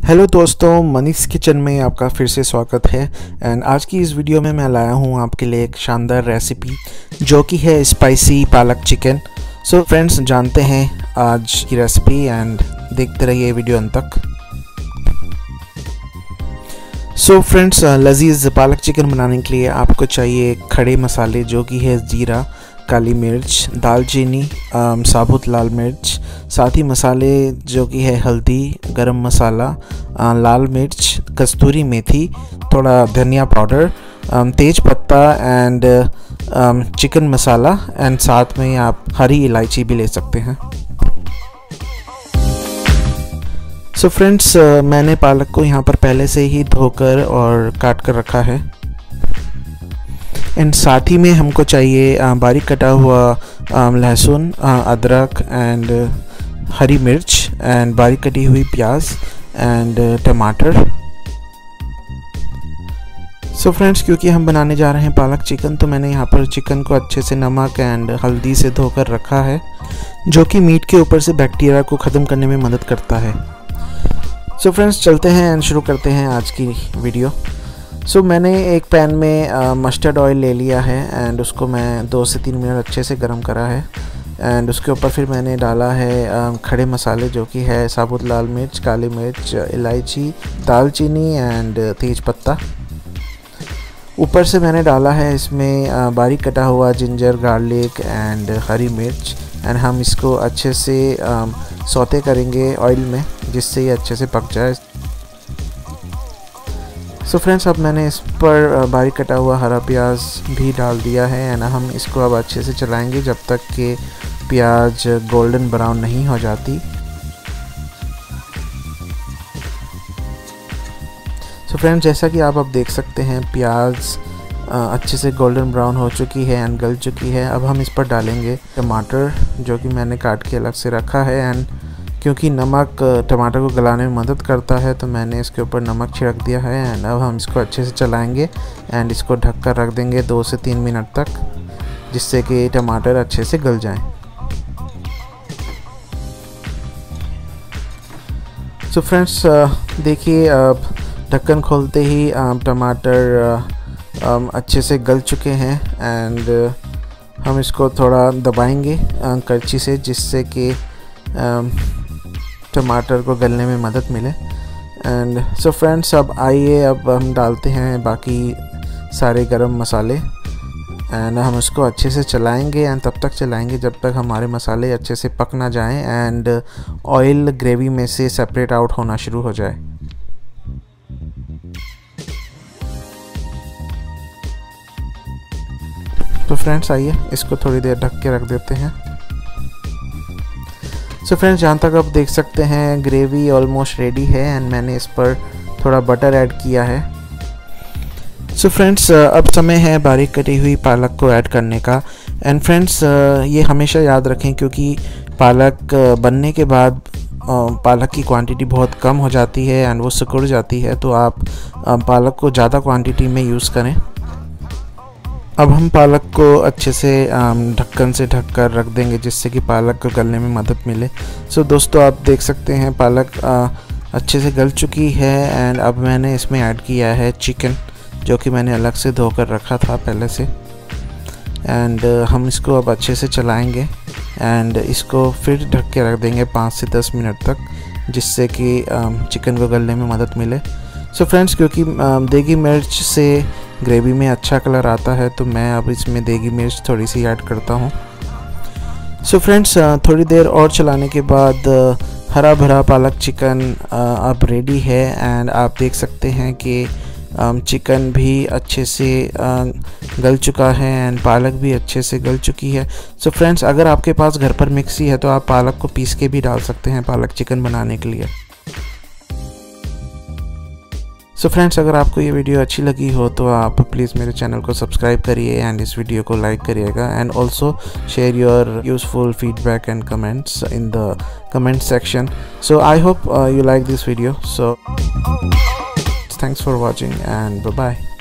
Hello दोस्तों, Manish kitchen में आपका फिर से स्वागत है। एंड आज की इस वीडियो में मैं लाया हूँ आपके लिए एक शानदार रेसिपी जो कि है स्पाइसी पालक चिकन। सो फ्रेंड्स, जानते हैं आज की रेसिपी एंड देखते रहिए वीडियो अंत तक। सो फ्रेंड्स, लजीज पालक चिकन बनाने के लिए आपको चाहिए खड़े मसाले जो कि है जीरा, काली मिर्च, दालचीनी, साबुत लाल मिर्च, साथ ही मसाले जो कि है हल्दी, गरम मसाला, लाल मिर्च, कस्तूरी मेथी, थोड़ा धनिया पाउडर, तेज पत्ता एंड चिकन मसाला एंड साथ में आप हरी इलायची भी ले सकते हैं। सो फ्रेंड्स, मैंने पालक को यहाँ पर पहले से ही धोकर और काट कर रखा है। एंड साथ ही में हमको चाहिए बारीक कटा हुआ लहसुन, अदरक एंड हरी मिर्च एंड बारीक कटी हुई प्याज एंड टमाटर। सो फ्रेंड्स, क्योंकि हम बनाने जा रहे हैं पालक चिकन, तो मैंने यहाँ पर चिकन को अच्छे से नमक एंड हल्दी से धोकर रखा है, जो कि मीट के ऊपर से बैक्टीरिया को ख़त्म करने में मदद करता है। सो फ्रेंड्स, चलते हैं एंड शुरू करते हैं आज की वीडियो। सो मैंने एक पैन में मस्टर्ड ऑयल ले लिया है एंड उसको मैं 2 से 3 मिनट अच्छे से गर्म करा है। एंड उसके ऊपर फिर मैंने डाला है खड़े मसाले जो कि है साबुत लाल मिर्च, काली मिर्च, इलायची, दालचीनी एंड तेज पत्ता। ऊपर से मैंने डाला है इसमें बारीक कटा हुआ जिंजर, गार्लिक एंड हरी मिर्च। एंड हम इसको अच्छे से सौते करेंगे ऑयल में, जिससे ये अच्छे से पक जाए। सो फ्रेंड्स, अब मैंने इस पर बारीक कटा हुआ हरा प्याज भी डाल दिया है एंड हम इसको अब अच्छे से चलाएंगे जब तक कि प्याज गोल्डन ब्राउन नहीं हो जाती। सो फ्रेंड्स, जैसा कि आप अब देख सकते हैं, प्याज अच्छे से गोल्डन ब्राउन हो चुकी है एंड गल चुकी है। अब हम इस पर डालेंगे टमाटर जो कि मैंने काट के अलग से रखा है। एंड क्योंकि नमक टमाटर को गलाने में मदद करता है, तो मैंने इसके ऊपर नमक छिड़क दिया है। एंड अब हम इसको अच्छे से चलाएंगे एंड इसको ढक कर रख देंगे 2 से 3 मिनट तक, जिससे कि टमाटर अच्छे से गल जाएं। सो फ्रेंड्स, देखिए, अब ढक्कन खोलते ही टमाटर अच्छे से गल चुके हैं एंड हम इसको थोड़ा दबाएंगे करछी से, जिससे कि टमाटर को गलने में मदद मिले। एंड सो फ्रेंड्स, अब आइए अब हम डालते हैं बाकी सारे गरम मसाले एंड हम उसको अच्छे से चलाएंगे एंड तब तक चलाएंगे जब तक हमारे मसाले अच्छे से पक ना जाएं एंड ऑयल ग्रेवी में से सेपरेट आउट होना शुरू हो जाए। तो फ्रेंड्स, आइए इसको थोड़ी देर ढक के रख देते हैं। सो फ्रेंड्स, जहाँ तक आप देख सकते हैं ग्रेवी ऑलमोस्ट रेडी है एंड मैंने इस पर थोड़ा बटर ऐड किया है। सो फ्रेंड्स, अब समय है बारीक कटी हुई पालक को ऐड करने का। एंड फ्रेंड्स, ये हमेशा याद रखें, क्योंकि पालक बनने के बाद पालक की क्वांटिटी बहुत कम हो जाती है एंड वो सिकुड़ जाती है, तो आप पालक को ज़्यादा क्वांटिटी में यूज़ करें। अब हम पालक को अच्छे से ढक्कन से ढक कर रख देंगे, जिससे कि पालक को गलने में मदद मिले। सो दोस्तों, आप देख सकते हैं पालक अच्छे से गल चुकी है एंड अब मैंने इसमें ऐड किया है चिकन, जो कि मैंने अलग से धोकर रखा था पहले से। एंड हम इसको अब अच्छे से चलाएंगे एंड इसको फिर ढक के रख देंगे 5 से 10 मिनट तक, जिससे कि चिकन को गलने में मदद मिले। सो फ्रेंड्स, क्योंकि देगी मिर्च से ग्रेवी में अच्छा कलर आता है, तो मैं अब इसमें देगी मिर्च थोड़ी सी ऐड करता हूँ। सो फ्रेंड्स, थोड़ी देर और चलाने के बाद हरा भरा पालक चिकन अब रेडी है एंड आप देख सकते हैं कि चिकन भी अच्छे से गल चुका है एंड पालक भी अच्छे से गल चुकी है। सो फ्रेंड्स, अगर आपके पास घर पर मिक्सी है तो आप पालक को पीस के भी डाल सकते हैं पालक चिकन बनाने के लिए। सो फ्रेंड्स, अगर आपको ये वीडियो अच्छी लगी हो तो आप प्लीज़ मेरे चैनल को सब्सक्राइब करिए एंड इस वीडियो को लाइक करिएगा and also share your useful feedback and comments in the comment section. So I hope you like this video. So thanks for watching and bye bye.